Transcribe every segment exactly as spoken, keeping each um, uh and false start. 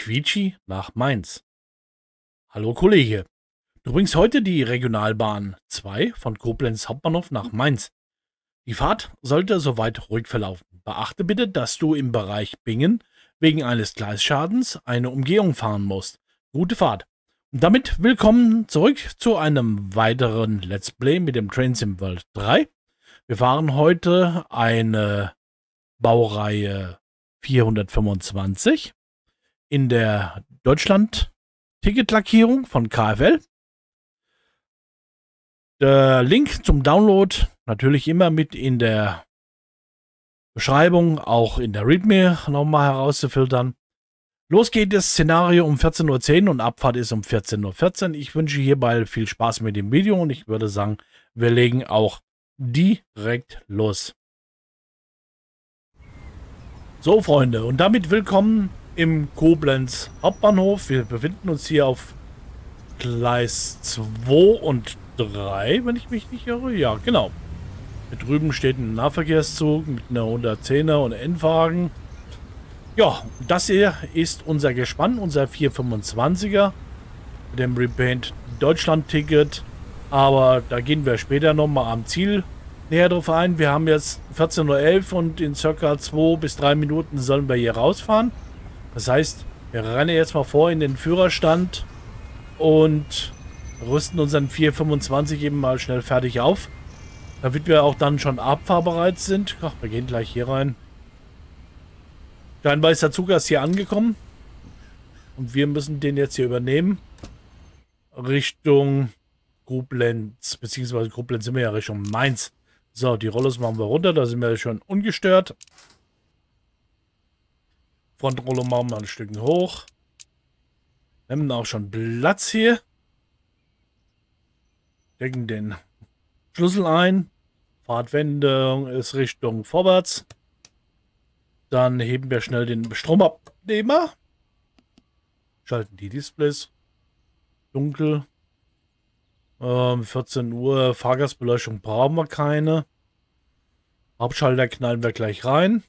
Quietschi nach Mainz. Hallo Kollege, du bringst heute die Regionalbahn zwei von Koblenz Hauptbahnhof nach Mainz. Die Fahrt sollte soweit ruhig verlaufen. Beachte bitte, dass du im Bereich Bingen wegen eines Gleisschadens eine Umgehung fahren musst. Gute Fahrt. Und damit willkommen zurück zu einem weiteren Let's Play mit dem Train Sim World drei. Wir fahren heute eine Baureihe vierhundertfünfundzwanzig in der Deutschland-Ticket-Lackierung von K F L. Der Link zum Download natürlich immer mit in der Beschreibung, auch in der README nochmal herauszufiltern. Los geht das Szenario um vierzehn Uhr zehn und Abfahrt ist um vierzehn Uhr vierzehn. Ich wünsche hierbei viel Spaß mit dem Video und ich würde sagen, wir legen auch direkt los. So Freunde, und damit willkommen im Koblenz Hauptbahnhof. Wir befinden uns hier auf Gleis zwei und drei, wenn ich mich nicht irre. Ja, genau. Hier drüben steht ein Nahverkehrszug mit einer hundertzehner und Endwagen. Ja, das hier ist unser Gespann, unser vierhundertfünfundzwanziger mit dem Repaint Deutschland-Ticket. Aber da gehen wir später nochmal am Ziel näher drauf ein. Wir haben jetzt vierzehn Uhr elf und in circa zwei bis drei Minuten sollen wir hier rausfahren. Das heißt, wir rennen jetzt mal vor in den Führerstand und rüsten unseren vierhundertfünfundzwanzig eben mal schnell fertig auf, damit wir auch dann schon abfahrbereit sind. Ach, wir gehen gleich hier rein. Scheinbar ist der Zug erst hier angekommen und wir müssen den jetzt hier übernehmen. Richtung Koblenz, beziehungsweise Koblenz sind wir ja Richtung Mainz. So, die Rollos machen wir runter, da sind wir schon ungestört. Frontrollo machen wir ein Stück hoch. Nehmen auch schon Platz hier. Decken den Schlüssel ein. Fahrtwendung ist Richtung vorwärts. Dann heben wir schnell den Stromabnehmer. Schalten die Displays. Dunkel. Ähm, vierzehn Uhr. Fahrgastbeleuchtung brauchen wir keine. Hauptschalter knallen wir gleich rein.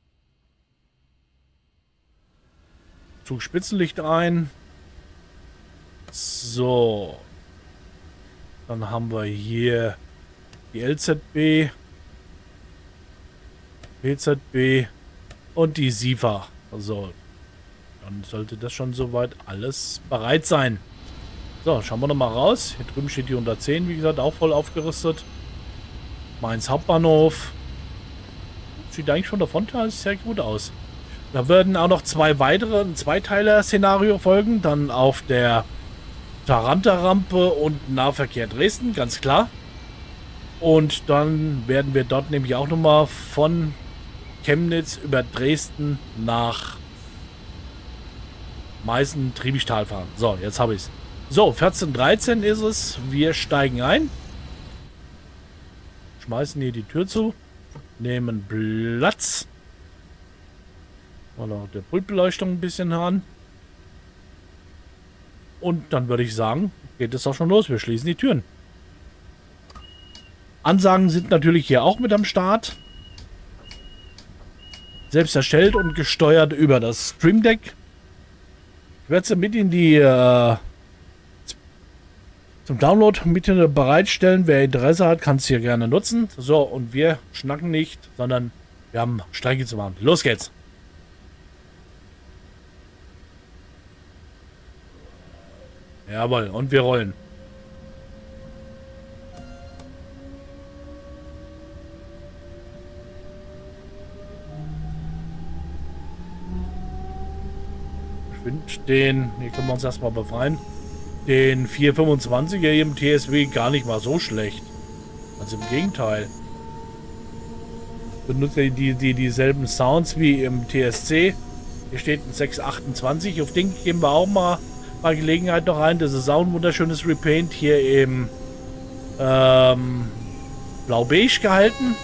Zug Spitzenlicht ein. So. Dann haben wir hier die L Z B, P Z B und die SIFA. Also, dann sollte das schon soweit alles bereit sein. So, schauen wir noch mal raus. Hier drüben steht die hundertzehn, wie gesagt, auch voll aufgerüstet. Mainz Hauptbahnhof. Sieht eigentlich von der Front sehr gut aus. Da werden auch noch zwei weitere, ein Zweiteiler-Szenario folgen. Dann auf der Taranta-Rampe und Nahverkehr Dresden, ganz klar. Und dann werden wir dort nämlich auch nochmal von Chemnitz über Dresden nach Meißen-Triebischtal fahren. So, jetzt habe ich es. So, vierzehn Uhr dreizehn ist es. Wir steigen ein. Schmeißen hier die Tür zu. Nehmen Platz. Mal noch der Pultbeleuchtung ein bisschen an. Und dann würde ich sagen, geht es auch schon los. Wir schließen die Türen. Ansagen sind natürlich hier auch mit am Start. Selbst erstellt und gesteuert über das Stream Deck. Ich werde sie mit in die äh, zum Download mit bereitstellen. Wer Interesse hat, kann es hier gerne nutzen. So, und wir schnacken nicht, sondern wir haben Strecke zu machen. Los geht's! Jawohl, und wir rollen. Ich finde den, hier können wir uns erstmal befreien, den vierhundertfünfundzwanziger hier im T S W gar nicht mal so schlecht. Also im Gegenteil. Benutzt er die, die, dieselben Sounds wie im T S C. Hier steht ein sechs achtundzwanzig. Auf den geben wir auch mal bei Gelegenheit noch rein. Das ist auch ein wunderschönes Repaint hier im ähm, blau-beige gehalten.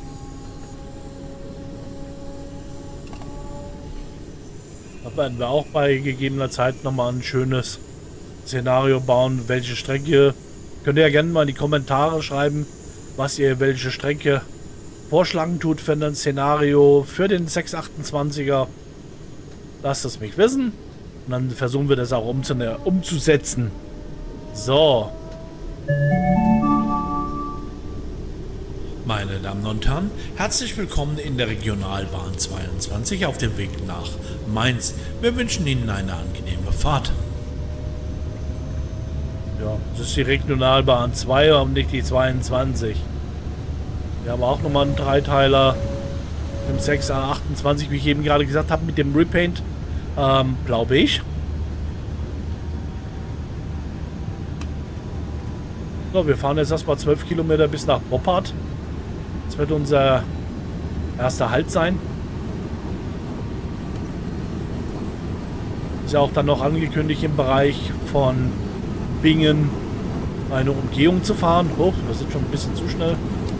Da werden wir auch bei gegebener Zeit nochmal ein schönes Szenario bauen. Welche Strecke, könnt ihr ja gerne mal in die Kommentare schreiben, was ihr welche Strecke vorschlagen tut für ein Szenario für den sechs achtundzwanziger. Lasst es mich wissen. Und dann versuchen wir das auch umzusetzen. So. Meine Damen und Herren, herzlich willkommen in der Regionalbahn zweiundzwanzig auf dem Weg nach Mainz. Wir wünschen Ihnen eine angenehme Fahrt. Ja, das ist die Regionalbahn zwei und nicht die zweiundzwanzig. Wir haben auch nochmal einen Dreiteiler im sechs A achtundzwanzig, wie ich eben gerade gesagt habe, mit dem Repaint. Ähm, glaube ich. So, wir fahren jetzt erstmal zwölf Kilometer bis nach Boppard. Das wird unser erster Halt sein. Ist ja auch dann noch angekündigt, im Bereich von Bingen eine Umgehung zu fahren. Oh, das ist schon ein bisschen zu schnell.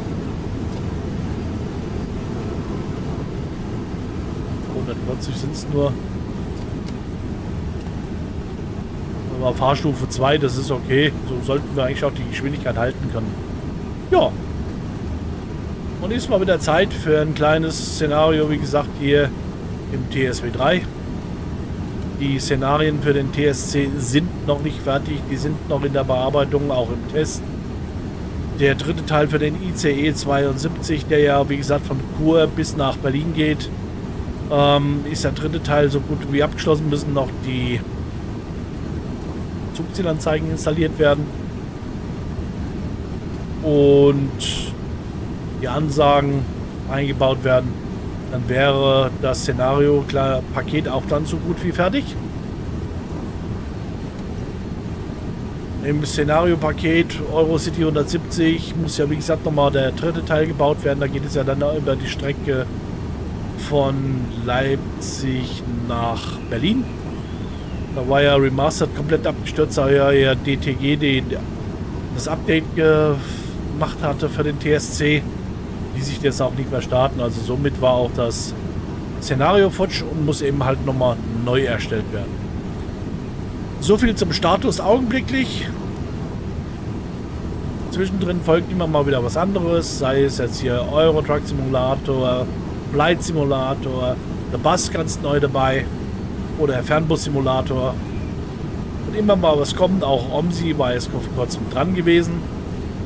hundertvierzig sind es nur. Aber Fahrstufe zwei, das ist okay. So sollten wir eigentlich auch die Geschwindigkeit halten können. Ja. Und ist mal wieder Zeit für ein kleines Szenario, wie gesagt, hier im T S W drei. Die Szenarien für den T S C sind noch nicht fertig, die sind noch in der Bearbeitung, auch im Test. Der dritte Teil für den I C E zweiundsiebzig, der ja, wie gesagt, von Chur bis nach Berlin geht, ähm, ist der dritte Teil so gut wie abgeschlossen, müssen noch die Zugzielanzeigen installiert werden. Und die Ansagen eingebaut werden, dann wäre das Szenario klar Paket auch dann so gut wie fertig. Im Szenario-Paket Eurocity hundertsiebzig muss ja wie gesagt nochmal der dritte Teil gebaut werden. Da geht es ja dann über die Strecke von Leipzig nach Berlin. Da war ja Remastered komplett abgestürzt, da ja, ja D T G die, das Update gemacht hatte für den T S C. Die sich jetzt auch nicht mehr starten. Also somit war auch das Szenario futsch und muss eben halt nochmal neu erstellt werden. So viel zum Status augenblicklich. Zwischendrin folgt immer mal wieder was anderes. Sei es jetzt hier Euro Truck Simulator, Flight Simulator, der Bus ganz neu dabei oder Fernbus Simulator. Und immer mal was kommt. Auch OMSI war jetzt vor kurzem dran gewesen.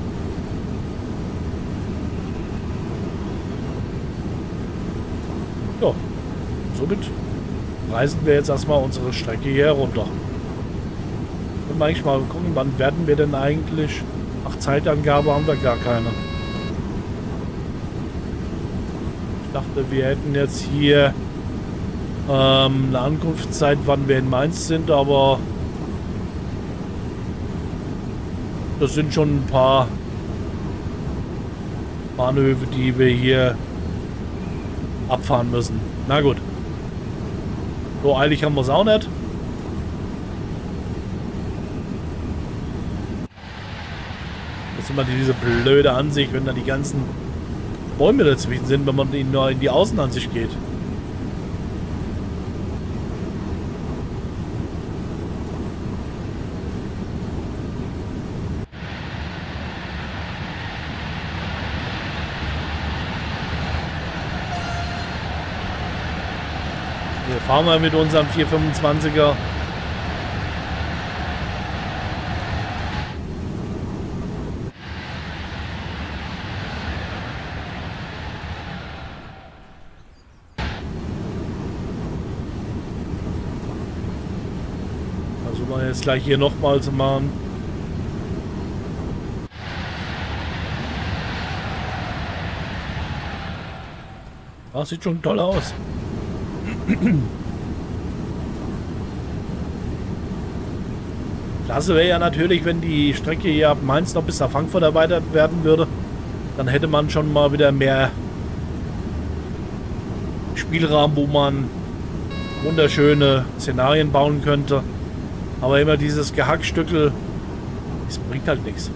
Ja, somit reisen wir jetzt erstmal unsere Strecke hier runter. Können wir eigentlich mal gucken, wann werden wir denn eigentlich? Ach, Zeitangabe haben wir gar keine. Ich dachte, wir hätten jetzt hier ähm, eine Ankunftszeit, wann wir in Mainz sind, aber das sind schon ein paar Bahnhöfe, die wir hier abfahren müssen. Na gut. So eilig haben wir es auch nicht. Das ist immer diese blöde Ansicht, wenn da die ganzen Bäume dazwischen sind, wenn man in die Außenansicht geht. Hier fahren wir mit unserem vierhundertfünfundzwanziger. Versuchen wir jetzt gleich hier nochmal zu machen. Das sieht schon toll aus. Klasse wäre ja natürlich, wenn die Strecke hier ab Mainz noch bis nach Frankfurt erweitert werden würde. Dann hätte man schon mal wieder mehr Spielraum, wo man wunderschöne Szenarien bauen könnte. Aber immer dieses Gehackstückel, das bringt halt nichts.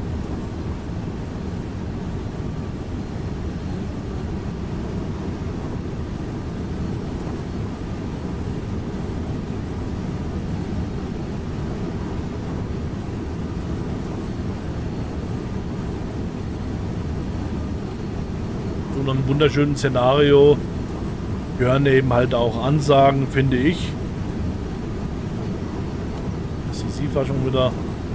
So einem wunderschönen Szenario gehören eben halt auch Ansagen, finde ich. exklusiv war schon wieder.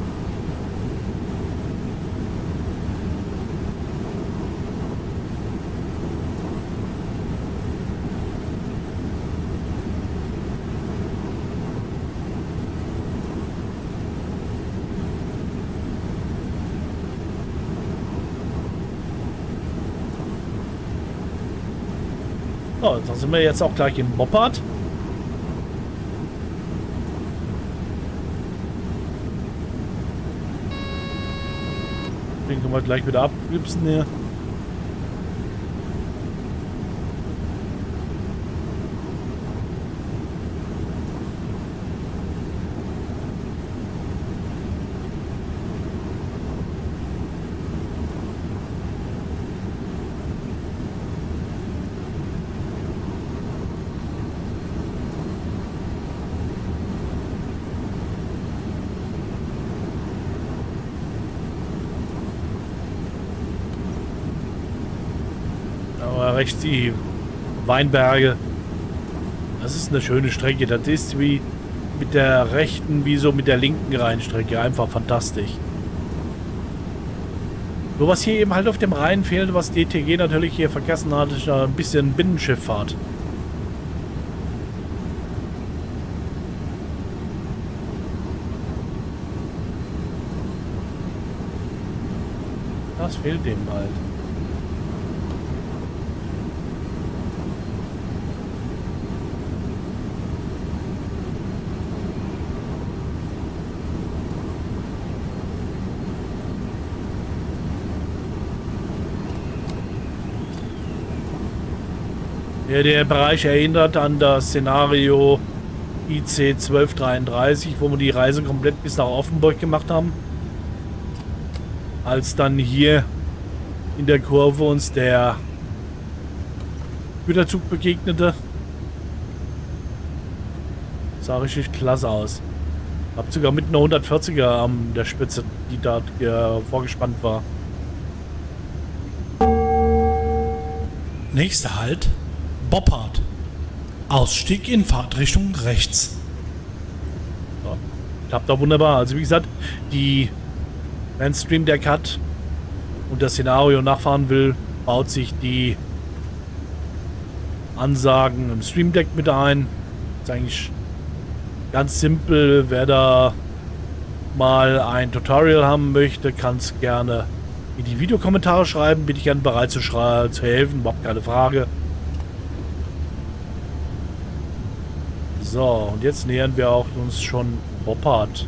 So, da sind wir jetzt auch gleich im Boppard. Den können wir gleich wieder abklipsen hier. Rechts die Weinberge. Das ist eine schöne Strecke. Das ist wie mit der rechten, wie so mit der linken Rheinstrecke. Einfach fantastisch. Nur was hier eben halt auf dem Rhein fehlt, was D T G natürlich hier vergessen hat, ist ein bisschen Binnenschifffahrt. Das fehlt dem halt. Ja, der Bereich erinnert an das Szenario I C zwölf dreiunddreißig, wo wir die Reise komplett bis nach Offenburg gemacht haben. Als dann hier in der Kurve uns der Güterzug begegnete. Sah richtig klasse aus. Hab sogar mit einer hundertvierziger an der Spitze, die da äh, vorgespannt war. Nächster Halt, Boppard. Ausstieg in Fahrtrichtung rechts. Ja, klappt doch wunderbar. Also wie gesagt, die wenn Stream Deck hat und das Szenario nachfahren will, baut sich die Ansagen im Stream Deck mit ein. Ist eigentlich ganz simpel. Wer da mal ein Tutorial haben möchte, kann es gerne in die Videokommentare schreiben. Bin ich gerne bereit zu, zu helfen. Überhaupt keine Frage. So, und jetzt nähern wir auch uns schon Boppard.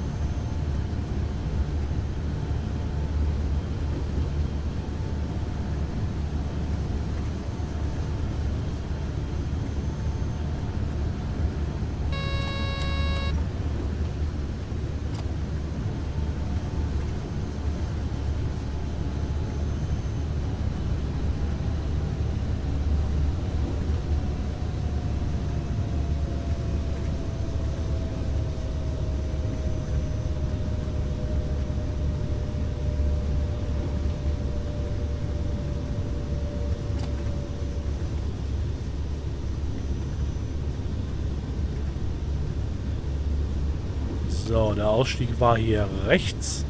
So, der Ausstieg war hier rechts.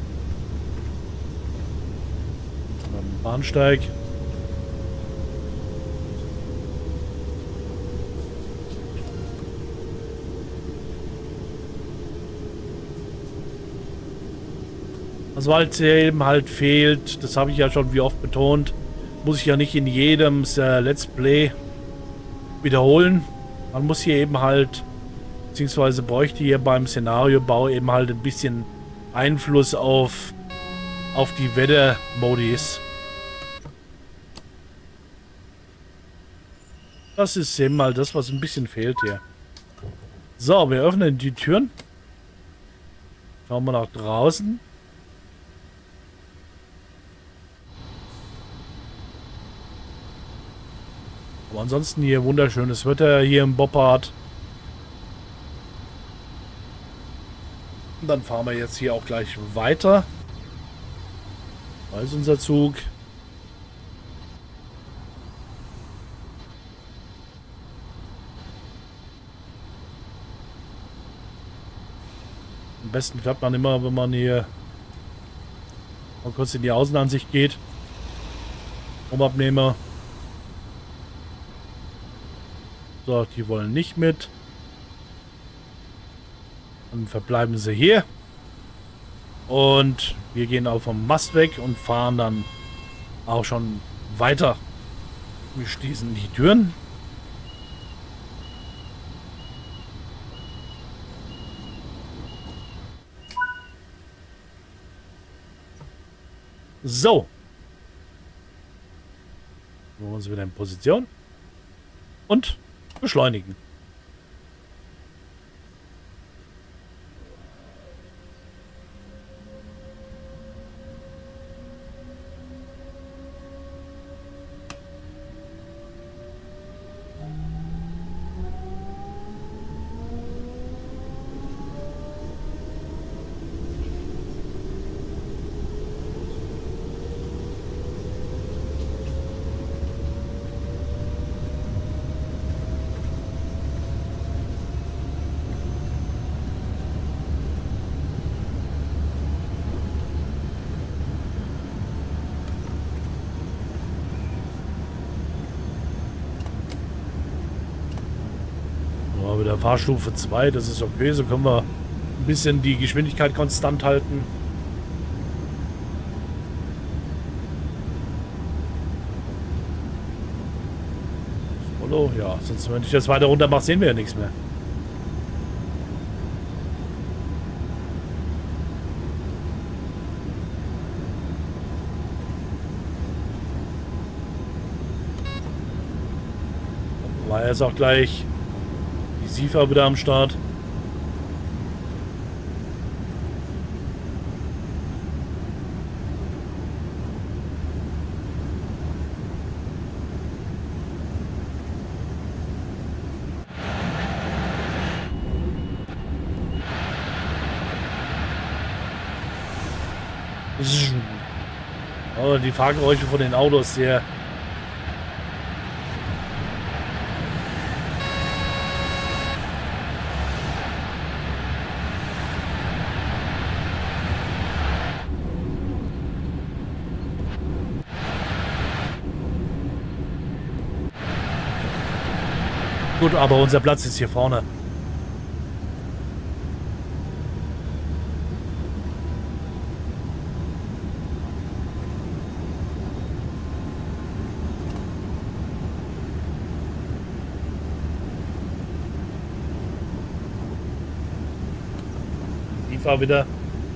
Am Bahnsteig. Was halt eben halt fehlt, das habe ich ja schon wie oft betont, muss ich ja nicht in jedem äh, Let's Play wiederholen. Man muss hier eben halt beziehungsweise bräuchte hier beim Szenariobau eben halt ein bisschen Einfluss auf, auf die Wettermodis. Das ist eben mal das, was ein bisschen fehlt hier. So, wir öffnen die Türen. Schauen wir nach draußen. Aber ansonsten hier wunderschönes Wetter hier im Boppard. Dann fahren wir jetzt hier auch gleich weiter. Da ist unser Zug. besten fährt man immer, wenn man hier mal kurz in die Außenansicht geht. Stromabnehmer. So, die wollen nicht mit. Dann verbleiben sie hier. Und wir gehen auch vom Mast weg und fahren dann auch schon weiter. Wir schließen die Türen. So. Wir uns wieder in Position. Und beschleunigen. Mit der Fahrstufe zwei, das ist okay, so können wir ein bisschen die Geschwindigkeit konstant halten. Solo, ja, sonst wenn ich das weiter runter mache, sehen wir ja nichts mehr. War jetzt auch gleich SIFA wieder am Start. Oh, die Fahrgeräusche von den Autos sehr. Gut, aber unser Platz ist hier vorne. Ich fahre wieder.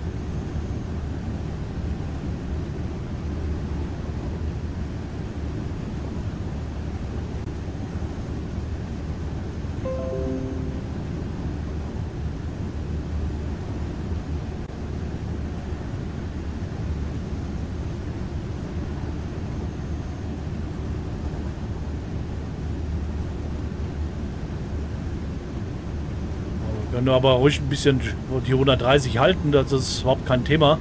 Wir können aber ruhig ein bisschen die hundertdreißig halten, das ist überhaupt kein Thema.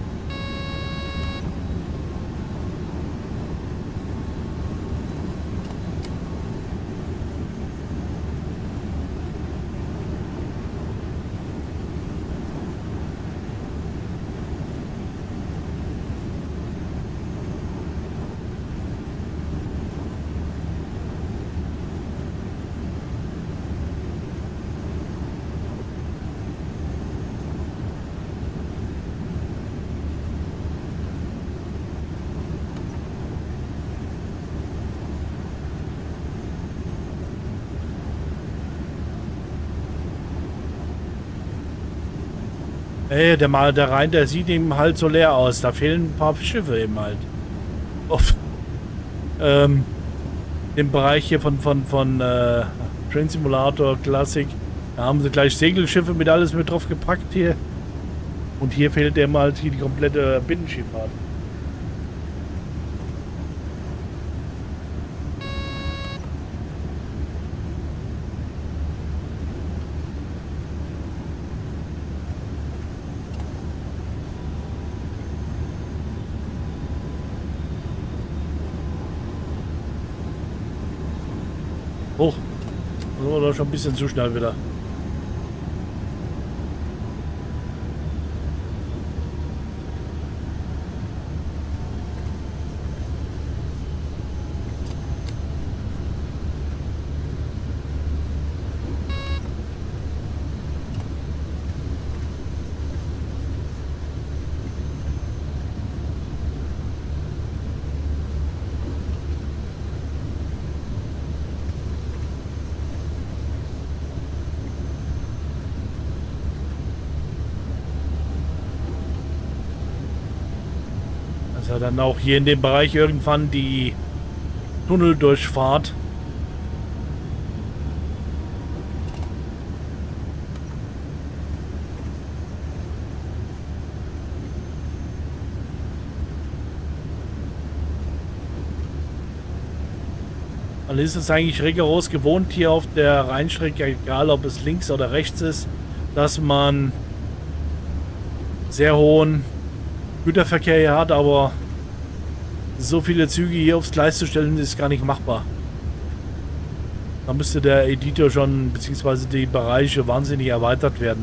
Ey, der mal der Rhein, der sieht eben halt so leer aus. Da fehlen ein paar Schiffe eben halt. Auf ähm, dem Bereich hier von von von äh, Train Simulator Classic. Da haben sie gleich Segelschiffe mit alles mit drauf gepackt hier. Und hier fehlt eben halt hier die komplette Binnenschifffahrt. Hoch. Oder schon ein bisschen zu schnell wieder. Ist ja dann auch hier in dem Bereich irgendwann die Tunneldurchfahrt. Man ist es eigentlich rigoros gewohnt hier auf der Rheinstrecke, egal ob es links oder rechts ist, dass man sehr hohen Güterverkehr hier hat, aber so viele Züge hier aufs Gleis zu stellen, ist gar nicht machbar. Da müsste der Editor schon, beziehungsweise die Bereiche wahnsinnig erweitert werden.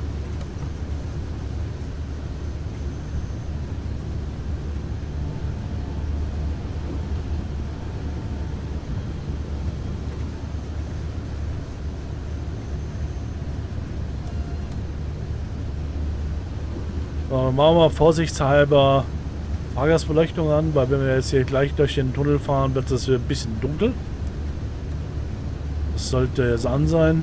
So, machen wir vorsichtshalber Fahrgastbeleuchtung an, weil wenn wir jetzt hier gleich durch den Tunnel fahren, wird es ein bisschen dunkel. Das sollte jetzt an sein.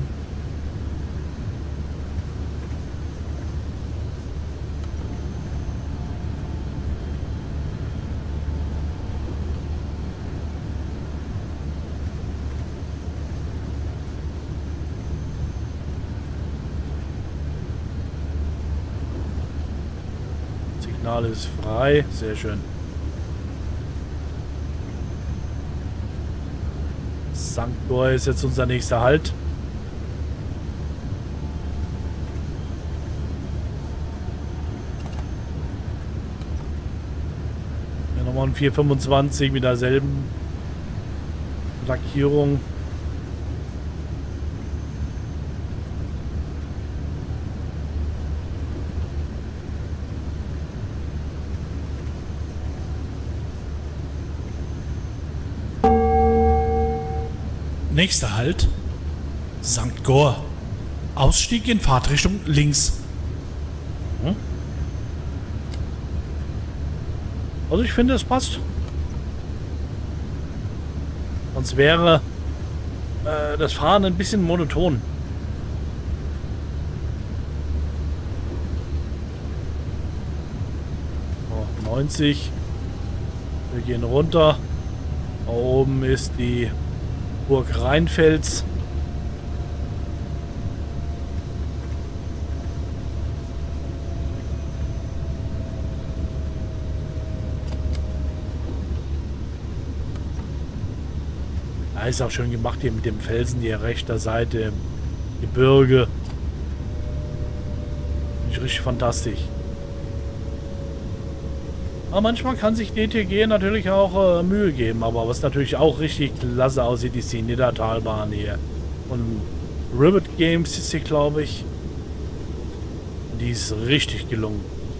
Signal ist frei, sehr schön. Sankt Goar ist jetzt unser nächster Halt. Ja, nochmal ein vier fünfundzwanzig mit derselben Lackierung. Nächster Halt, Sankt Goar. Ausstieg in Fahrtrichtung links. Hm? Also ich finde, es passt. Sonst wäre äh, das Fahren ein bisschen monoton. So, neunzig. Wir gehen runter. Da oben ist die Burg Rheinfels. Ja, ist auch schön gemacht hier mit dem Felsen hier rechter Seite im Gebirge. Ist richtig fantastisch. Aber manchmal kann sich D T G natürlich auch äh, Mühe geben, aber was natürlich auch richtig klasse aussieht, ist die Niddertalbahn hier. Und Rivet Games ist sie, glaube ich. Die ist richtig gelungen.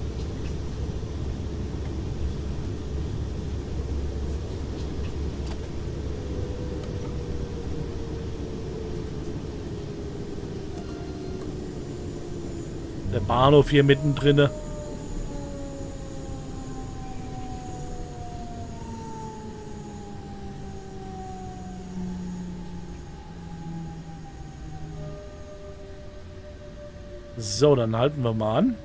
Der Bahnhof hier mittendrin. So, dann halten wir mal an.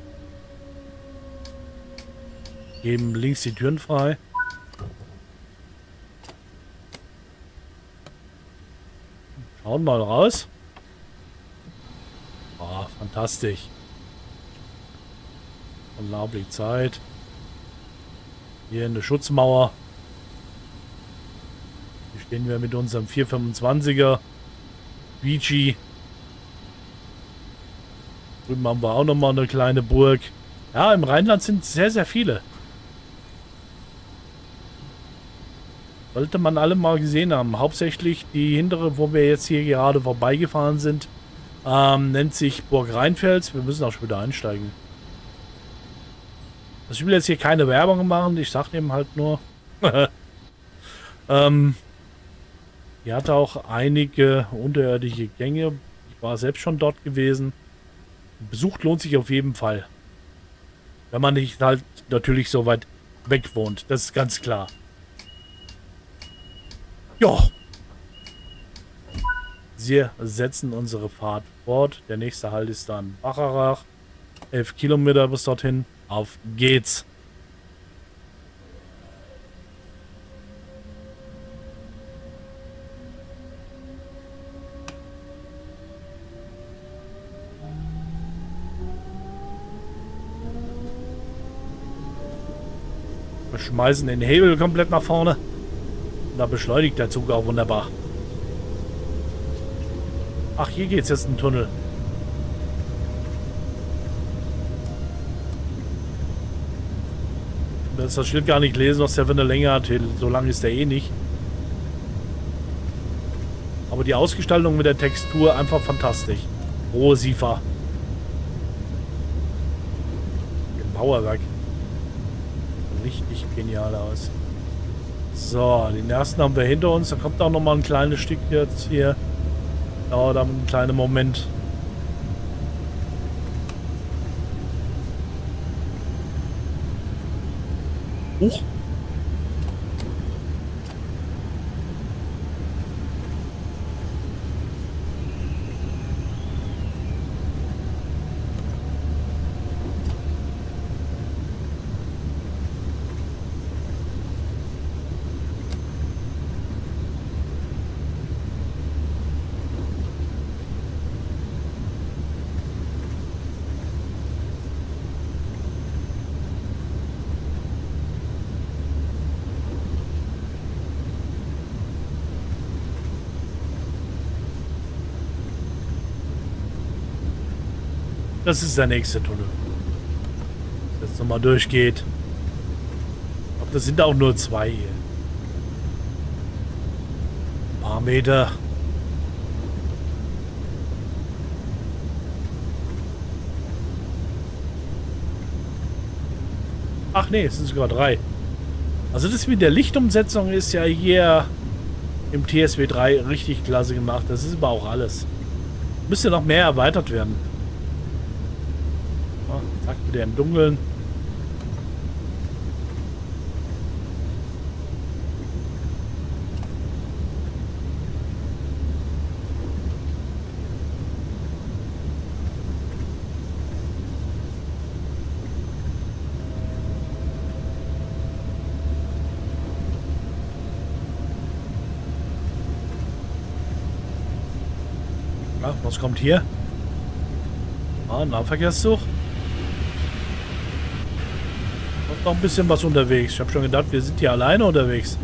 Geben links die Türen frei. Schauen mal raus. Oh, fantastisch. Unglaublich Zeit. Hier eine Schutzmauer. Hier stehen wir mit unserem vier fünfundzwanziger Vici. Drüben haben wir auch nochmal eine kleine Burg. Ja, im Rheinland sind sehr, sehr viele. Sollte man alle mal gesehen haben. Hauptsächlich die hintere, wo wir jetzt hier gerade vorbeigefahren sind, ähm, nennt sich Burg Rheinfels. Wir müssen auch schon wieder einsteigen. Also ich will jetzt hier keine Werbung machen. Ich sage eben halt nur. ähm, die hatte auch einige unterirdische Gänge. Ich war selbst schon dort gewesen. Besuch lohnt sich auf jeden Fall. Wenn man nicht halt natürlich so weit weg wohnt. Das ist ganz klar. Ja. Wir setzen unsere Fahrt fort. Der nächste Halt ist dann Bacharach. Elf Kilometer bis dorthin. Auf geht's. Wir schmeißen den Hebel komplett nach vorne. Und da beschleunigt der Zug auch wunderbar. Ach, hier geht's jetzt in den Tunnel. Du kannst das Schild gar nicht lesen, was der für eine Länge hat. So lang ist der eh nicht. Aber die Ausgestaltung mit der Textur einfach fantastisch. Rohe Siefer. Ein Mauerwerk. Richtig genial aus. So, den ersten haben wir hinter uns. Da kommt auch noch mal ein kleines Stück jetzt hier. Dauert dann einen kleinen Moment. Huch. Das ist der nächste Tunnel. Das jetzt nochmal durchgeht. Aber das sind auch nur zwei hier. Ein paar Meter. Ach nee, es sind sogar drei. Also das mit der Lichtumsetzung ist ja hier im T S W drei richtig klasse gemacht. Das ist aber auch alles. Müsste noch mehr erweitert werden. Zack, wieder im Dunkeln. Ja, was kommt hier? Ah, Nahverkehrszug. Noch ein bisschen was unterwegs. Ich habe schon gedacht, wir sind hier alleine unterwegs.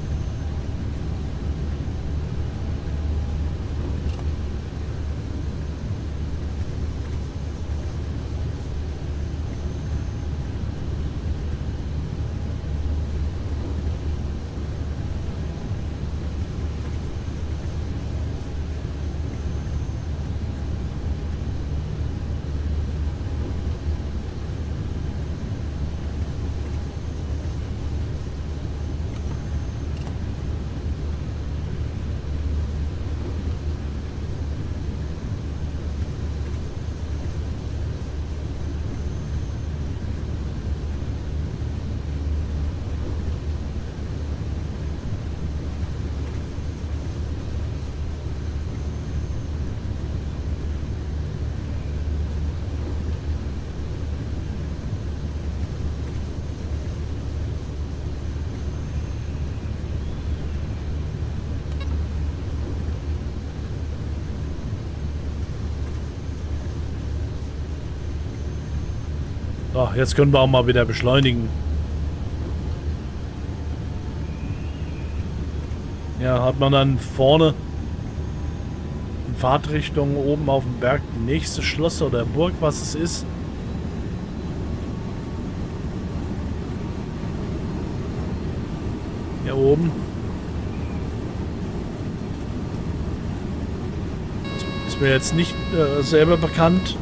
So, jetzt können wir auch mal wieder beschleunigen. Ja, hat man dann vorne in Fahrtrichtung oben auf dem Berg die nächste Schloss oder Burg, was es ist. Hier oben. Das ist mir jetzt nicht äh, selber bekannt.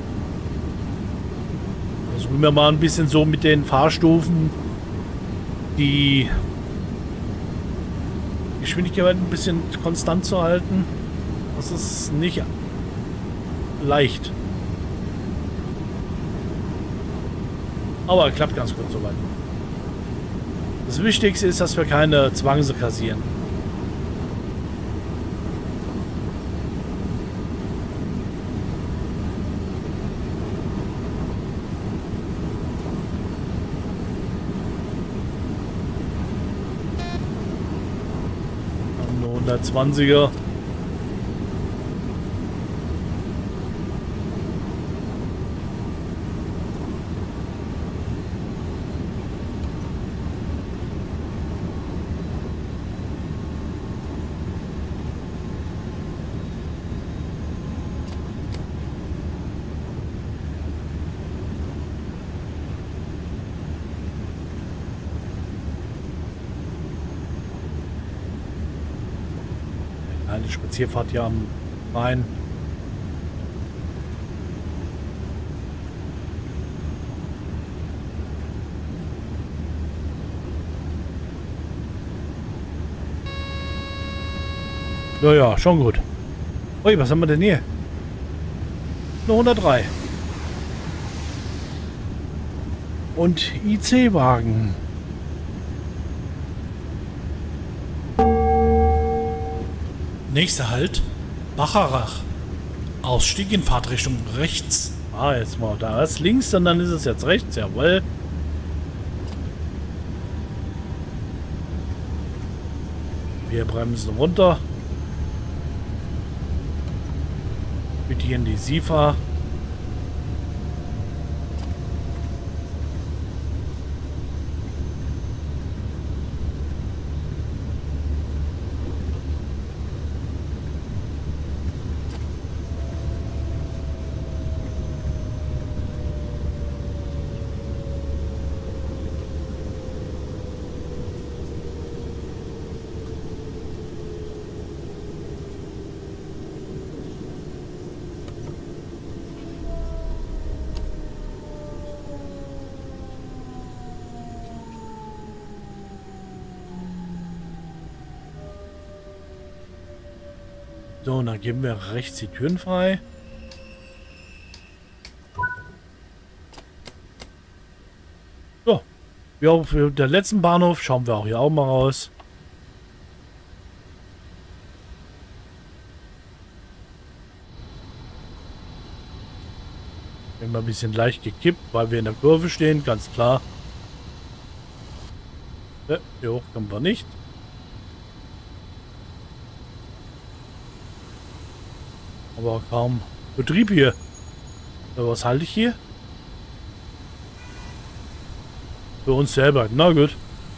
Versuchen wir mal ein bisschen so mit den Fahrstufen die Geschwindigkeit ein bisschen konstant zu halten. Das ist nicht leicht. Aber klappt ganz gut soweit. Das Wichtigste ist, dass wir keine Zwangse kassieren. Eine hundertzwanziger. Eine Spazierfahrt hier am Rhein. Ja, ja, schon gut. Ui, was haben wir denn hier? Eine hundertdrei. Und I C-Wagen. Nächster Halt, Bacharach. Ausstieg in Fahrtrichtung rechts. Ah, jetzt mal da ist links und dann ist es jetzt rechts, jawohl. Wir bremsen runter. Quittieren die SIFA. So, und dann geben wir rechts die Türen frei. So, ja, auf der letzten Bahnhof schauen wir auch hier auch mal raus. Immer ein bisschen leicht gekippt, weil wir in der Kurve stehen, ganz klar. Ja, hier hoch kommen wir nicht. Aber kaum Betrieb hier. Ja, was halte ich hier? Für uns selber. Na gut.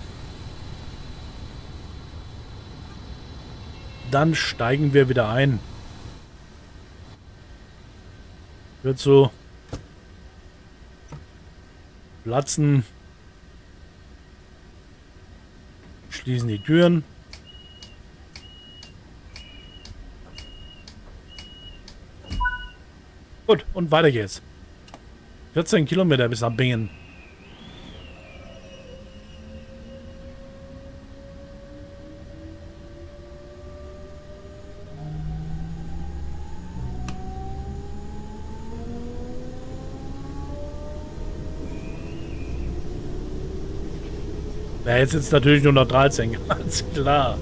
Dann steigen wir wieder ein. Wird so platzen. Schließen die Türen. Gut, und weiter geht's. vierzehn Kilometer bis nach Bingen. Ja, jetzt ist natürlich nur noch dreizehn, ganz klar.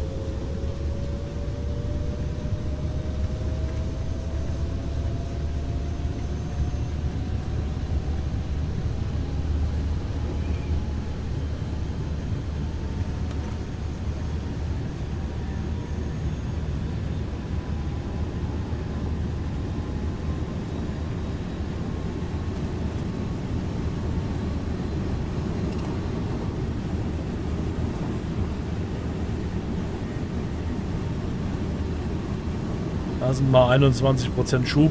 Da sind mal einundzwanzig Prozent Schub.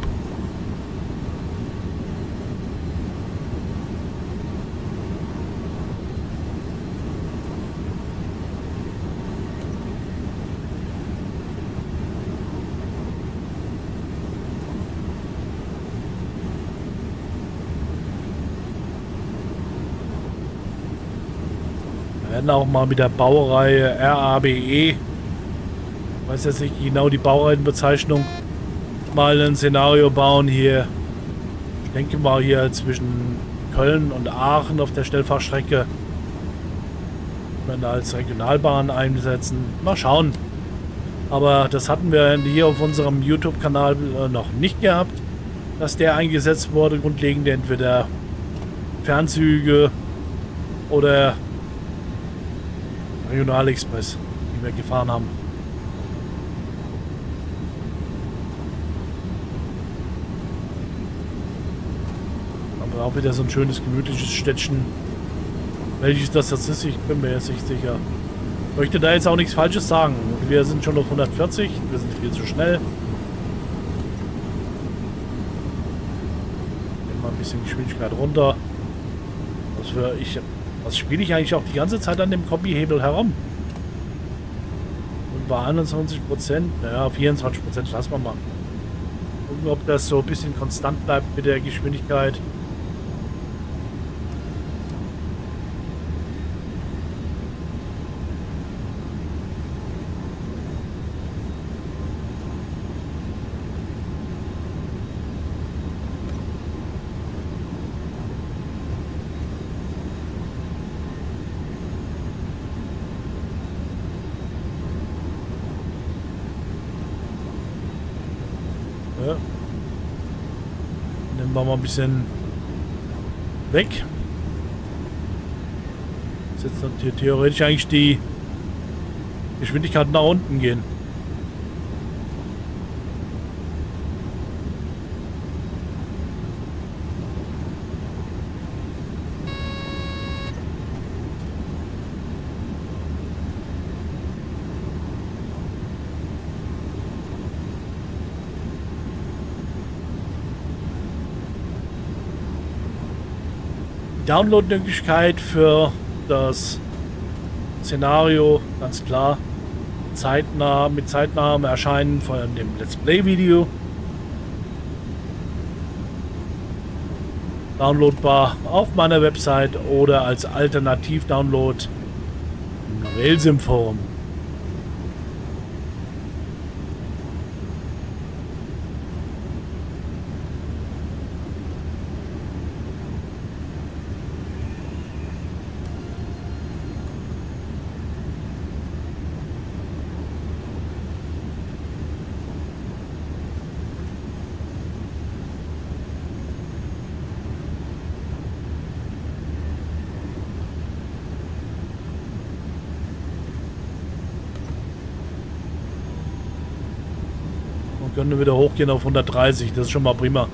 werden auch mal mit der Baureihe R A B E, ich weiß jetzt nicht genau die Baureihenbezeichnung, mal ein Szenario bauen hier. Ich denke mal hier zwischen Köln und Aachen auf der Schnellfahrstrecke. Wenn wir als Regionalbahn einsetzen. Mal schauen. Aber das hatten wir hier auf unserem YouTube-Kanal noch nicht gehabt, dass der eingesetzt wurde. Grundlegend entweder Fernzüge oder Regionalexpress, die wir gefahren haben. Aber auch wieder so ein schönes, gemütliches Städtchen. Welches das jetzt ist, ich bin mir jetzt nicht sicher. Ich möchte da jetzt auch nichts Falsches sagen. Wir sind schon auf hundertvierzig, wir sind viel zu schnell. Nehmen mal ein bisschen Geschwindigkeit runter. Was für ich, was spiele ich eigentlich auch die ganze Zeit an dem Kombihebel herum? Und bei einundzwanzig Prozent, naja, vierundzwanzig Prozent lassen wir mal. Gucken, ob das so ein bisschen konstant bleibt mit der Geschwindigkeit. Ja. Nehmen wir mal ein bisschen weg. Das ist jetzt hier theoretisch eigentlich die Geschwindigkeit nach unten gehen. Download-Möglichkeit für das Szenario, ganz klar, zeitnah, mit zeitnahem Erscheinen von dem Let's Play-Video. Downloadbar auf meiner Website oder als Alternativ-Download im Railsim-Forum. Können wieder hochgehen auf hundertdreißig, das ist schon mal prima.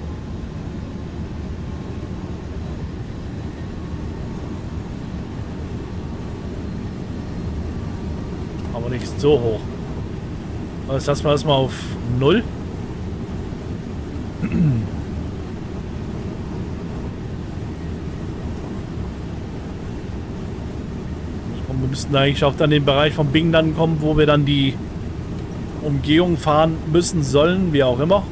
Aber nicht so hoch. Jetzt lassen wir erstmal auf null. Wir müssten eigentlich auch dann in den Bereich von Bing dann kommen, wo wir dann die Umgehung fahren müssen, sollen, wie auch immer.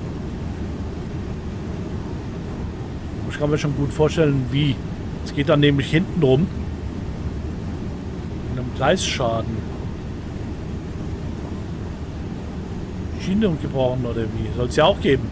Ich kann mir schon gut vorstellen, wie. Es geht dann nämlich hinten drum. In einem Gleisschaden. Schiene gebrochen oder wie? Soll es ja auch geben.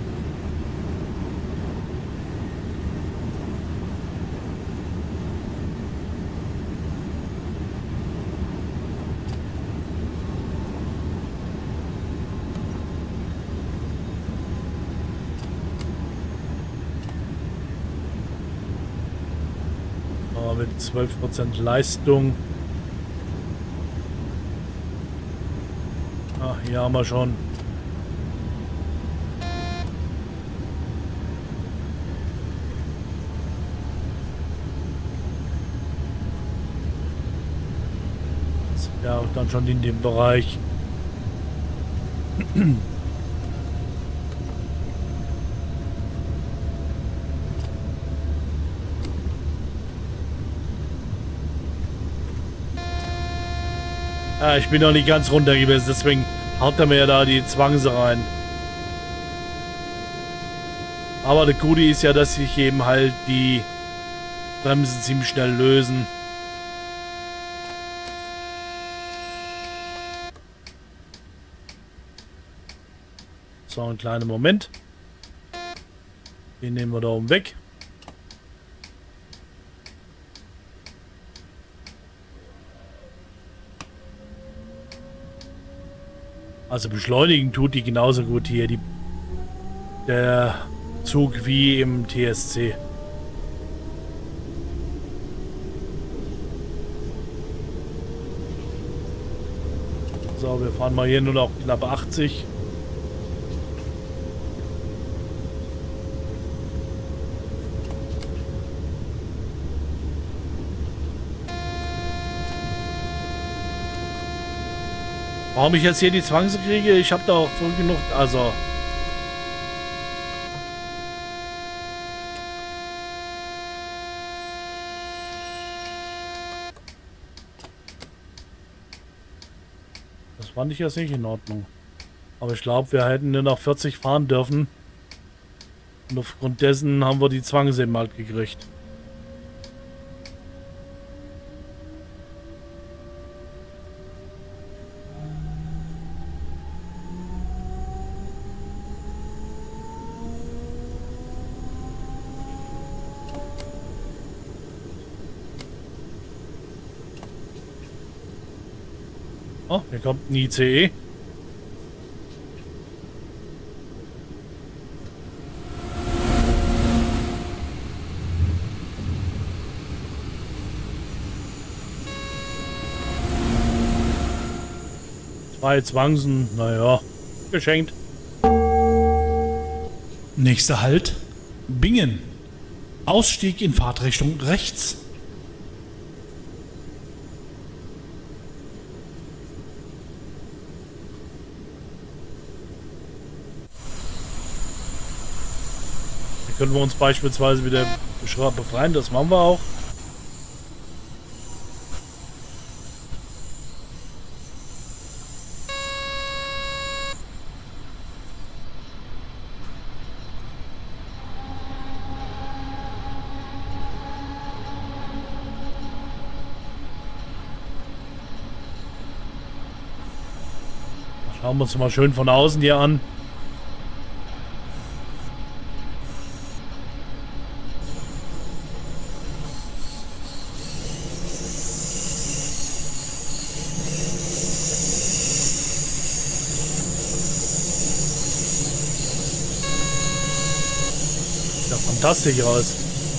Mit zwölf Prozent Leistung. Ach, hier haben wir schon. Das ist ja auch dann schon in dem Bereich. Ja, ich bin noch nicht ganz runter gewesen, deswegen haut er mir ja da die Zwangse rein. Aber das Gute ist ja, dass sich eben halt die Bremsen ziemlich schnell lösen. So, einen kleinen Moment. Den nehmen wir da oben weg. Also beschleunigen tut die genauso gut hier, die, der Zug, wie im T S C. So, wir fahren mal hier nur noch knapp achtzig. Warum ich jetzt hier die Zwangs kriege, ich habe da auch früh genug, also... Das fand ich jetzt nicht in Ordnung. Aber ich glaube, wir hätten nur noch vierzig fahren dürfen. Und aufgrund dessen haben wir die Zwangs eben halt gekriegt. Oh, hier kommt ein I C E. Zwei Zwangsen, naja, geschenkt. Nächster Halt, Bingen. Ausstieg in Fahrtrichtung rechts. Hier können wir uns beispielsweise wieder befreien, das machen wir auch. Schauen wir uns mal schön von außen hier an. Sieht ja fantastisch aus.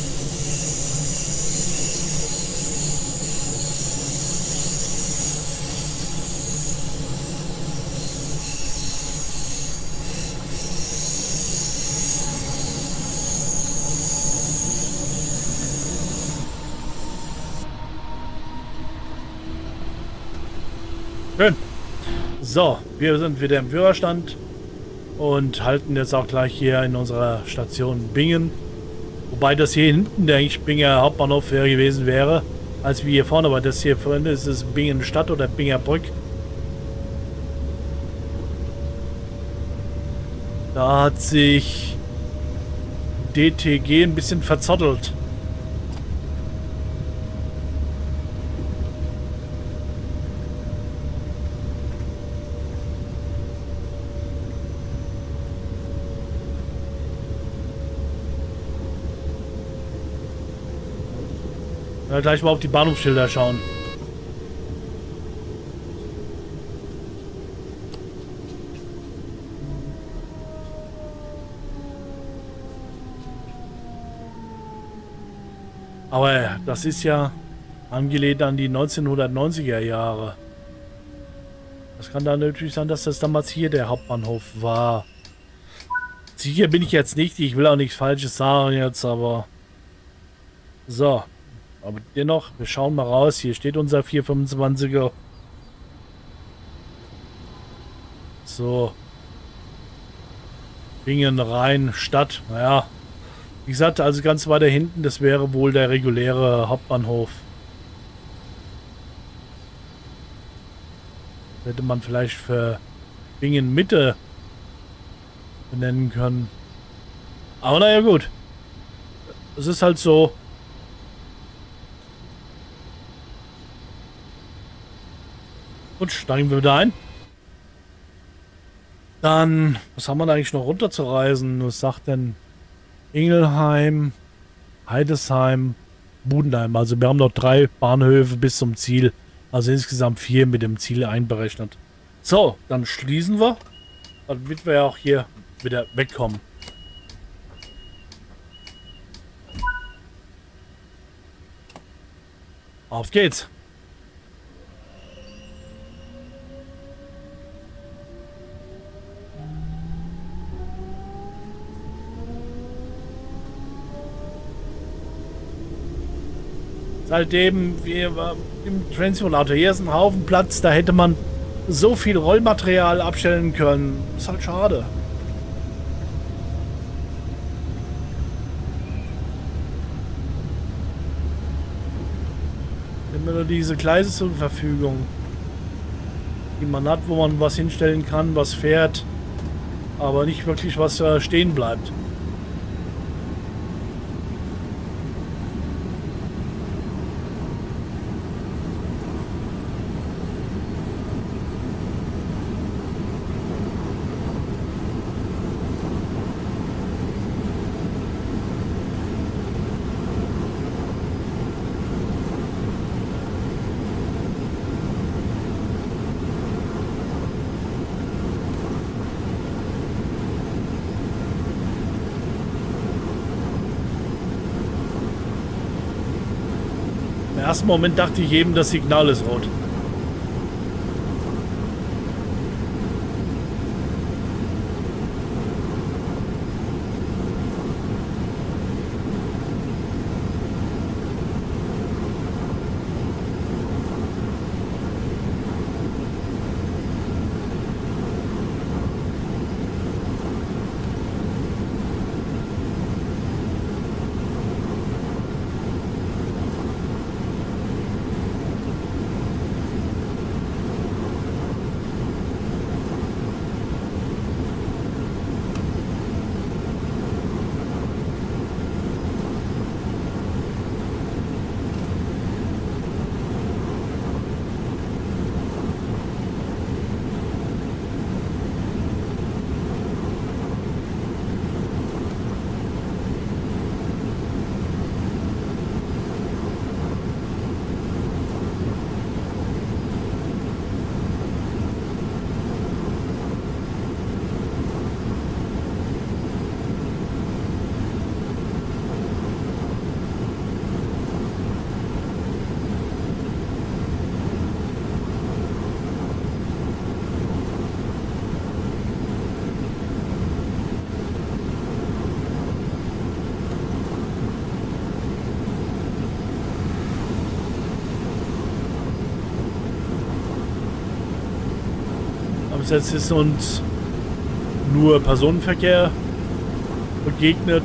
Schön. So, wir sind wieder im Führerstand und halten jetzt auch gleich hier in unserer Station Bingen. Wobei das hier hinten der eigentlich Binger Hauptbahnhof gewesen wäre, als wir hier vorne, aber das hier vorne ist es Bingen Stadt oder Binger Brück. Da hat sich D T G ein bisschen verzottelt. Ja, gleich mal auf die Bahnhofsschilder schauen. Aber das ist ja angelehnt an die neunzehnhundertneunziger Jahre. Das kann dann natürlich sein, dass das damals hier der Hauptbahnhof war. Sicher bin ich jetzt nicht. Ich will auch nichts Falsches sagen jetzt, aber... So. Aber dennoch, wir schauen mal raus. Hier steht unser vier fünfundzwanziger. So. Bingen, Rhein, Stadt. Naja. Wie gesagt, also ganz weiter hinten, das wäre wohl der reguläre Hauptbahnhof. Hätte man vielleicht für Bingen Mitte benennen können. Aber naja, gut. Es ist halt so. Und steigen wir wieder ein. Dann, was haben wir da eigentlich noch runterzureisen? Was sagt denn Ingelheim, Heidesheim, Budenheim? Also wir haben noch drei Bahnhöfe bis zum Ziel. Also insgesamt vier mit dem Ziel einberechnet. So, dann schließen wir, damit wir ja auch hier wieder wegkommen. Auf geht's. Seitdem wir im Train Simulator, hier ist ein Haufen Platz, da hätte man so viel Rollmaterial abstellen können. Ist halt schade. Immer nur diese Gleise zur Verfügung, die man hat, wo man was hinstellen kann, was fährt, aber nicht wirklich was stehen bleibt. Im ersten Moment dachte ich eben, das Signal ist rot. Jetzt ist uns nur Personenverkehr begegnet.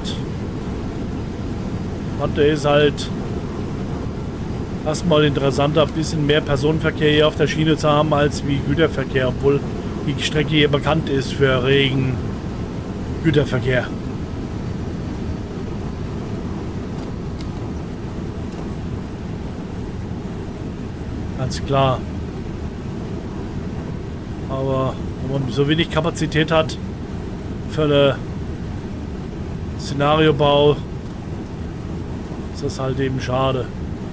Und der ist halt erstmal interessanter, ein bisschen mehr Personenverkehr hier auf der Schiene zu haben als wie Güterverkehr, obwohl die Strecke hier bekannt ist für regen Güterverkehr. Ganz klar. Aber wenn man so wenig Kapazität hat für eine Szenariobau, ist das halt eben schade.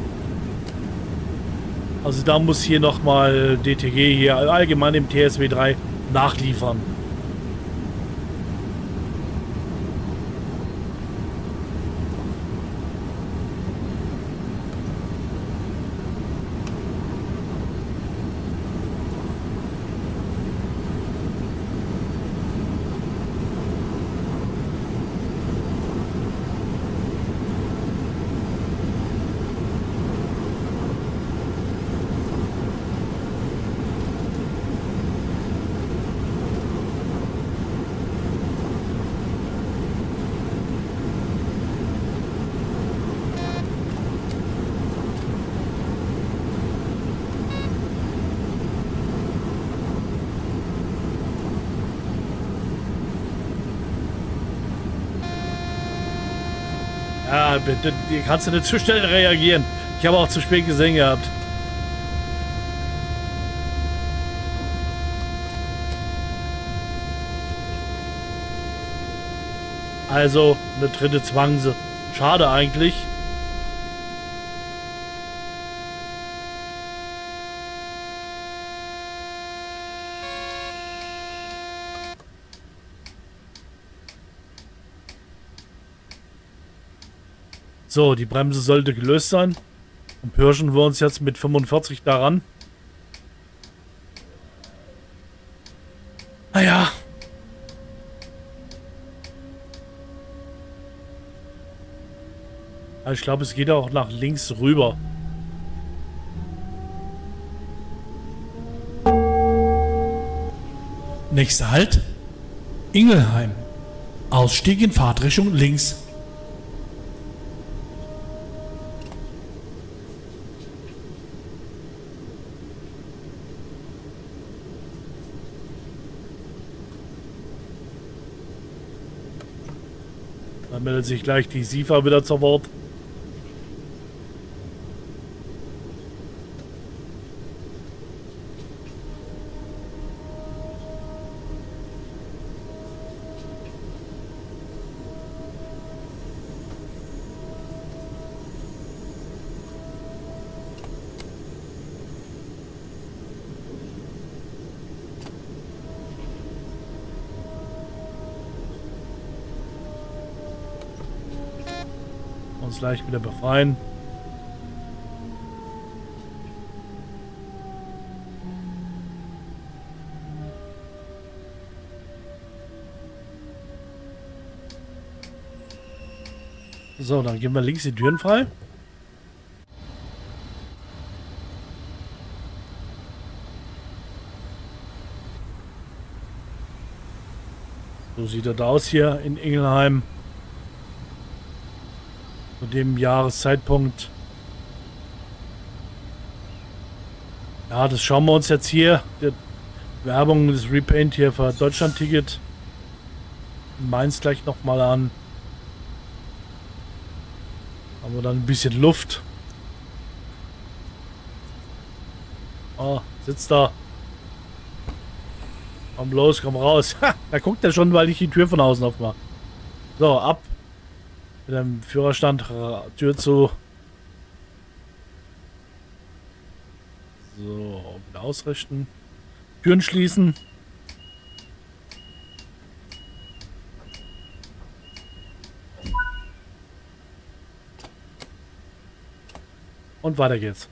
Also da muss hier nochmal D T G hier allgemein im T S W drei nachliefern. Ja, bitte, die kannst du nicht zu schnell reagieren. Ich habe auch zu spät gesehen gehabt. Also eine dritte Zwangse. Schade eigentlich. So, die Bremse sollte gelöst sein. Und pirschen wir uns jetzt mit fünfundvierzig daran. Naja. Ich glaube, es geht auch nach links rüber. Nächster Halt. Ingelheim. Ausstieg in Fahrtrichtung links. Dann meldet sich gleich die SIFA wieder zu Wort. Uns leicht wieder befreien. So, dann geben wir links die Türen frei. So sieht das aus hier in Ingelheim. Zu dem Jahreszeitpunkt. Ja, das schauen wir uns jetzt hier. Die Werbung des Repaint hier für Deutschland-Ticket in Mainz gleich nochmal an. Haben wir dann ein bisschen Luft. Oh, sitzt da. Komm los, komm raus. Ha, da guckt er schon, weil ich die Tür von außen aufmache. So, ab. Mit dem Führerstand, Tür zu. So, wieder ausrichten. Türen schließen. Und weiter geht's.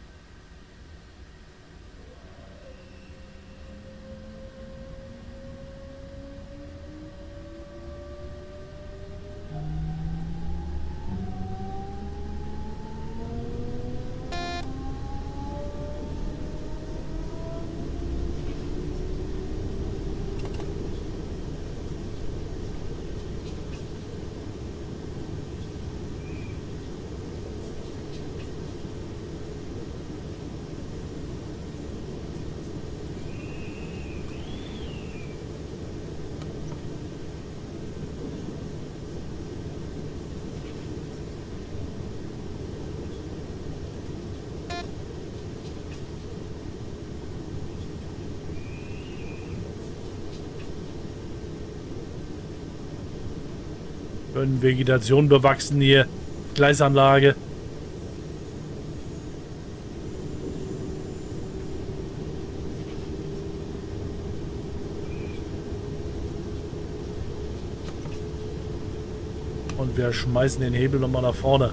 Schön Vegetation bewachsen hier. Gleisanlage. Und wir schmeißen den Hebel nochmal nach vorne.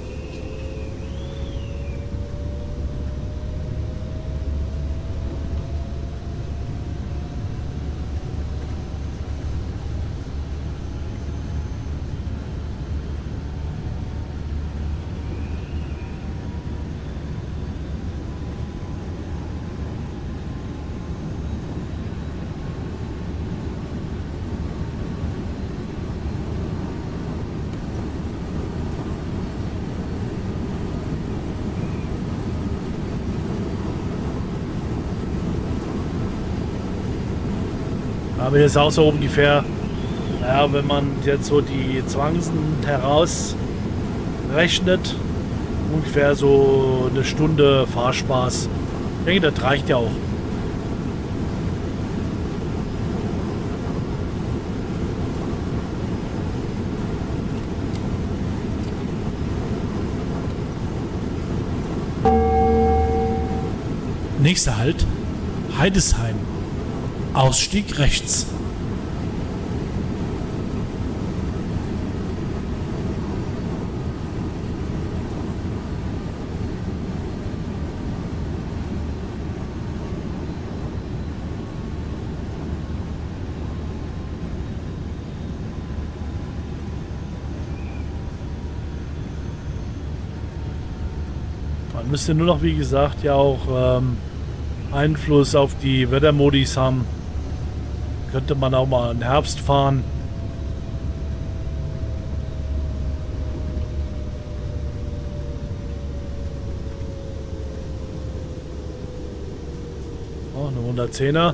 Aber jetzt auch so ungefähr, naja, wenn man jetzt so die Zwangsen herausrechnet, ungefähr so eine Stunde Fahrspaß. Ich denke, das reicht ja auch. Nächster Halt, Heidesheim. Ausstieg rechts. Man müsste nur noch, wie gesagt, ja auch ähm, Einfluss auf die Wettermodis haben. Könnte man auch mal im Herbst fahren. Oh, eine hundertzehner.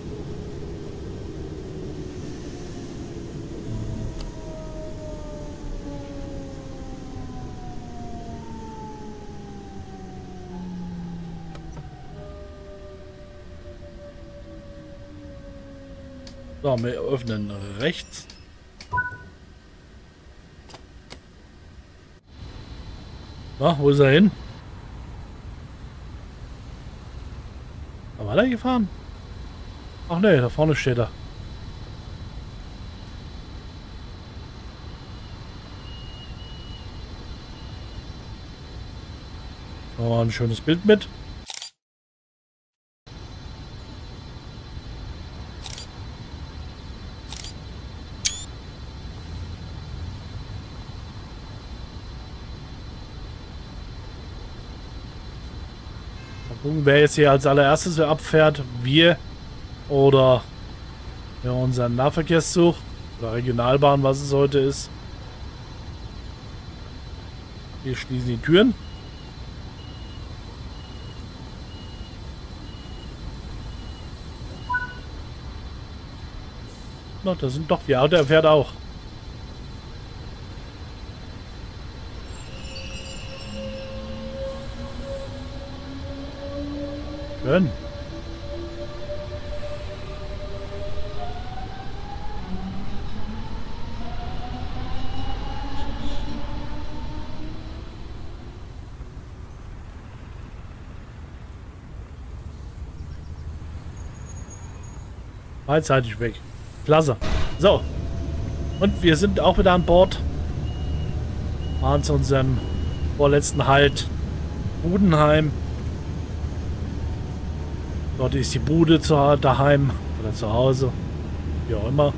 So, wir öffnen rechts. Na, wo ist er hin? Da war er gefahren? Ach ne, da vorne steht er. Oh, ein schönes Bild mit. Gucken, wer jetzt hier als allererstes abfährt, wir oder ja, unseren Nahverkehrszug oder Regionalbahn, was es heute ist. Wir schließen die Türen. Na, das sind doch, ja, der fährt auch. Schön. Beidseitig weg. Klasse. So. Und wir sind auch wieder an Bord. Fahren zu unserem vorletzten Halt. Budenheim. Dort ist die Bude zu, daheim oder zu Hause, wie auch immer.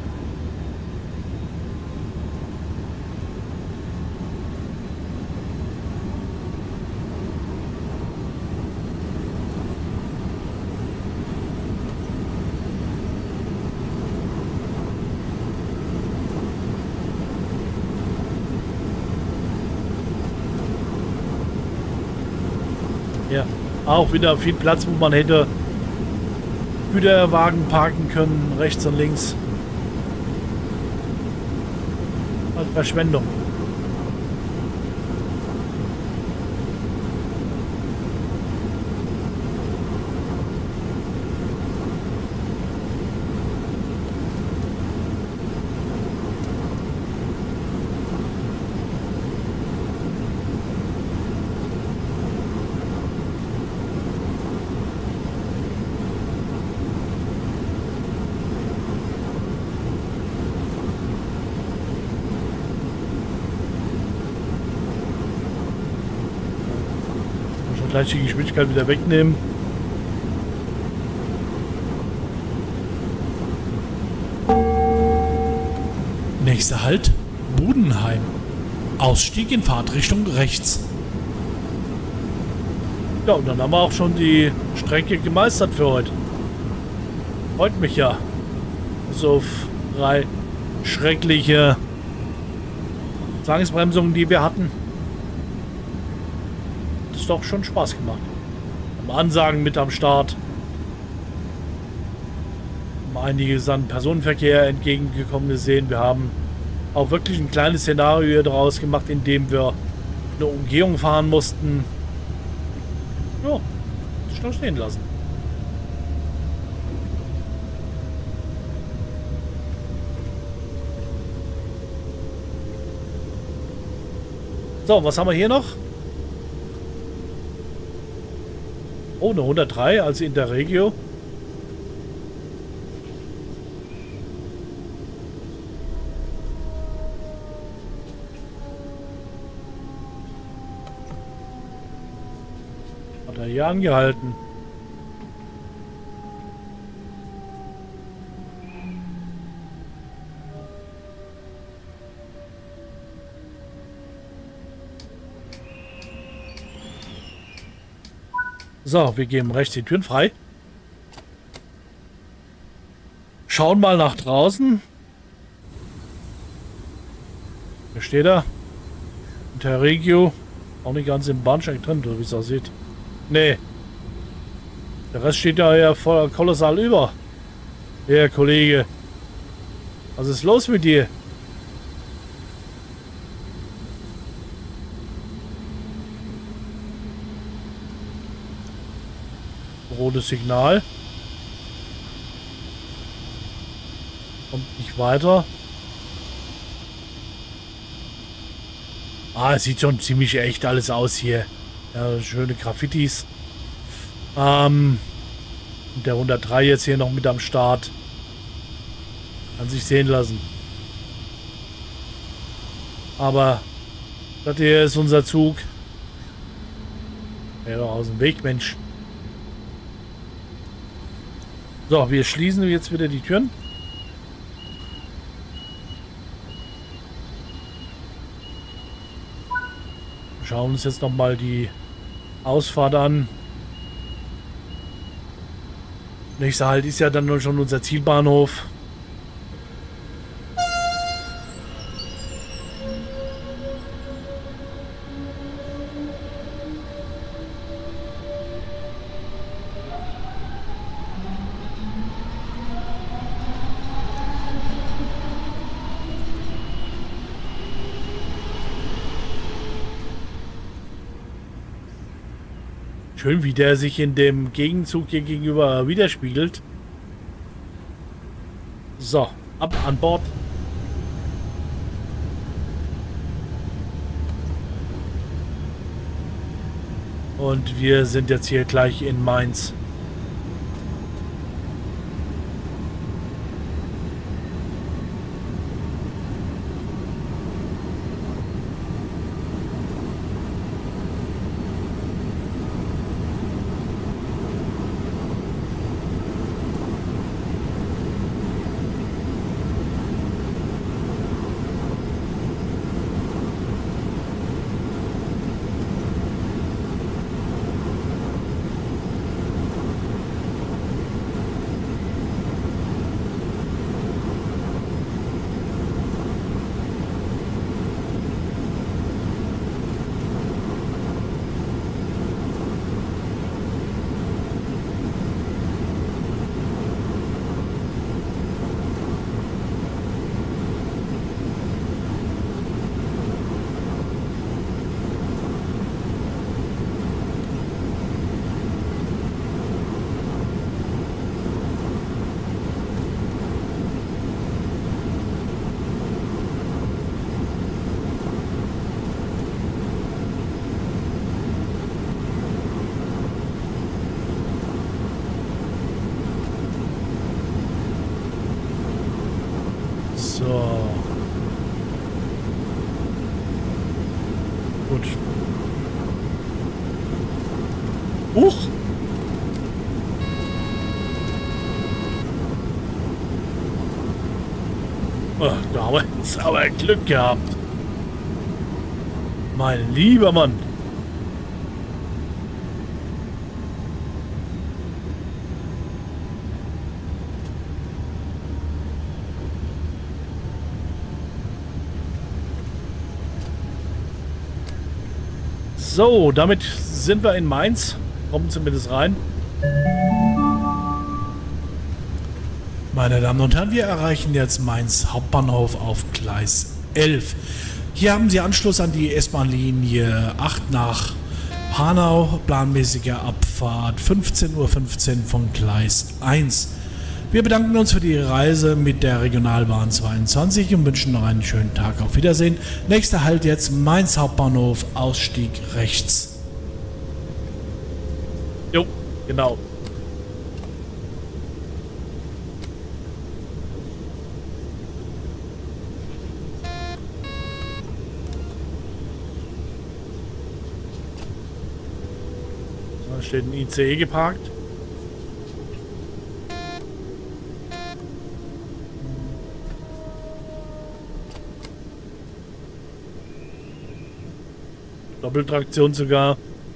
Ja, auch wieder viel Platz, wo man hätte Güterwagen parken können, rechts und links. Halt Verschwendung. Gleich die Geschwindigkeit wieder wegnehmen. Nächster Halt, Budenheim. Ausstieg in Fahrtrichtung rechts. Ja, und dann haben wir auch schon die Strecke gemeistert für heute. Freut mich ja. So auf drei schreckliche Zwangsbremsungen, die wir hatten. Das ist doch schon Spaß gemacht. Haben Ansagen mit am Start. Haben einiges an Personenverkehr entgegengekommen gesehen. Wir haben auch wirklich ein kleines Szenario daraus gemacht, in dem wir eine Umgehung fahren mussten. Ja, das noch stehen lassen. So, was haben wir hier noch? Oh, eine hundertdrei, also in der Regio. Hat er hier angehalten. So, wir geben rechts die Türen frei. Schauen mal nach draußen. Hier steht er. Der Regio. Auch nicht ganz im Bahnsteig drin, wie es aussieht. Nee. Der Rest steht ja hier voll kolossal über. Ja, Kollege. Was ist los mit dir? Rotes Signal. Kommt nicht weiter. Ah, es sieht schon ziemlich echt alles aus hier. Ja, schöne Graffitis. Ähm, der hundertdrei jetzt hier noch mit am Start. Kann sich sehen lassen. Aber das hier ist unser Zug. Ja, doch aus dem Weg, Mensch. So, wir schließen jetzt wieder die Türen. Schauen uns jetzt noch mal die Ausfahrt an. Nächster Halt ist ja dann schon unser Zielbahnhof. Schön, wie der sich in dem Gegenzug hier gegenüber widerspiegelt. So, ab an Bord. Und wir sind jetzt hier gleich in Mainz. So. Gut. Huch! Oh, da haben wir jetzt aber Glück gehabt. Mein lieber Mann. So, damit sind wir in Mainz. Kommen zumindest rein. Meine Damen und Herren, wir erreichen jetzt Mainz Hauptbahnhof auf Gleis elf. Hier haben Sie Anschluss an die S-Bahn-Linie acht nach Hanau. Planmäßige Abfahrt fünfzehn Uhr fünfzehn von Gleis eins. Wir bedanken uns für die Reise mit der Regionalbahn zweiundzwanzig und wünschen noch einen schönen Tag. Auf Wiedersehen. Nächster Halt jetzt Mainz Hauptbahnhof, Ausstieg rechts. Jo, Genau. Da steht ein I C E geparkt. Doppeltraktion sogar.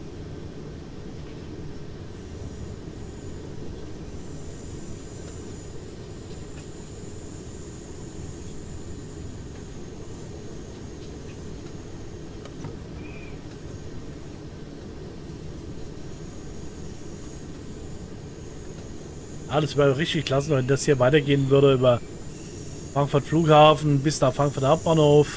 Ah, das wäre richtig klasse, wenn das hier weitergehen würde über Frankfurt Flughafen bis nach Frankfurt Hauptbahnhof.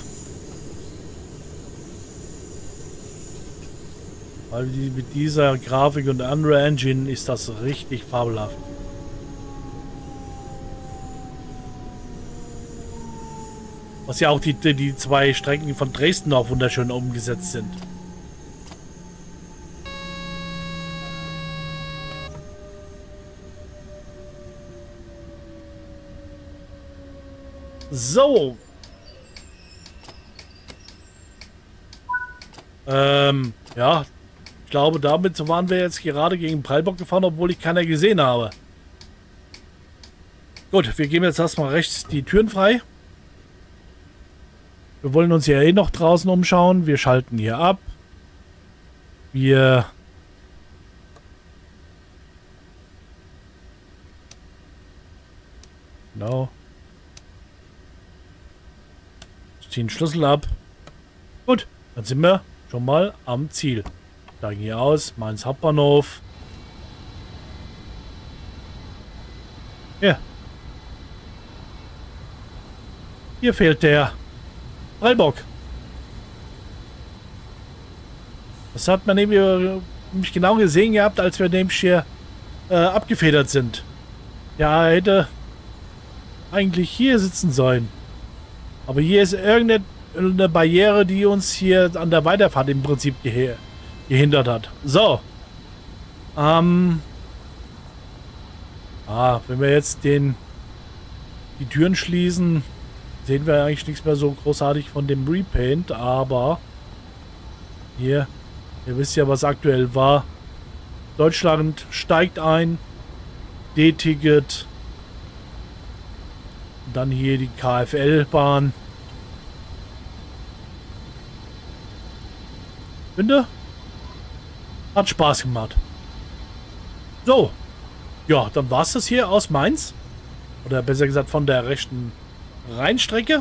Weil die, mit dieser Grafik und Unreal Engine ist das richtig fabelhaft. Was ja auch die, die zwei Strecken von Dresden auch wunderschön umgesetzt sind. So. Ähm, ja. Ich glaube, damit waren wir jetzt gerade gegen Prellbock gefahren, obwohl ich keiner gesehen habe. Gut, wir geben jetzt erstmal rechts die Türen frei. Wir wollen uns ja eh noch draußen umschauen. Wir schalten hier ab. Wir... Genau. Ziehen Schlüssel ab. Gut, dann sind wir schon mal am Ziel. Steigen hier aus, Mainz Hauptbahnhof. Ja. Hier fehlt der Prellbock. Das hat man nämlich nicht genau gesehen gehabt, als wir nämlich hier äh, abgefedert sind. Ja, er hätte eigentlich hier sitzen sollen. Aber hier ist irgendeine Barriere, die uns hier an der Weiterfahrt im Prinzip geh gehindert hat. So. Ähm. Ah, wenn wir jetzt den die Türen schließen, sehen wir eigentlich nichts mehr so großartig von dem Repaint, aber hier, ihr wisst ja, was aktuell war. Deutschland steigt ein. D-Ticket. Dann hier die K F L-Bahn. Finde? Hat Spaß gemacht. So. Ja, dann war es das hier aus Mainz. Oder besser gesagt von der rechten Rheinstrecke.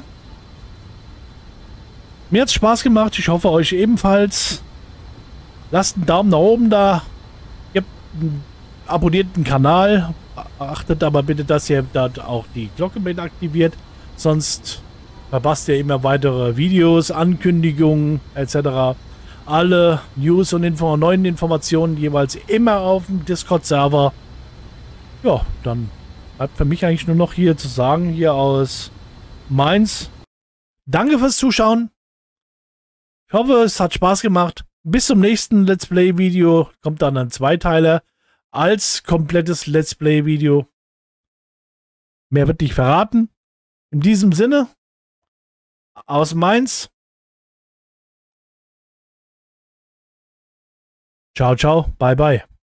Mir hat es Spaß gemacht. Ich hoffe euch ebenfalls. Lasst einen Daumen nach oben da. Gebt einen, abonniert den Kanal. Achtet aber bitte, dass ihr dort auch die Glocke mit aktiviert. Sonst verpasst ihr immer weitere Videos, Ankündigungen et cetera. Alle News und Info neuen Informationen jeweils immer auf dem Discord-Server. Ja, dann bleibt für mich eigentlich nur noch hier zu sagen, hier aus Mainz. Danke fürs Zuschauen. Ich hoffe, es hat Spaß gemacht. Bis zum nächsten Let's Play-Video. Kommt dann ein Zweiteiler als komplettes Let's Play-Video. Mehr wird nicht verraten. In diesem Sinne, aus Mainz. Ciao, ciao, bye, bye.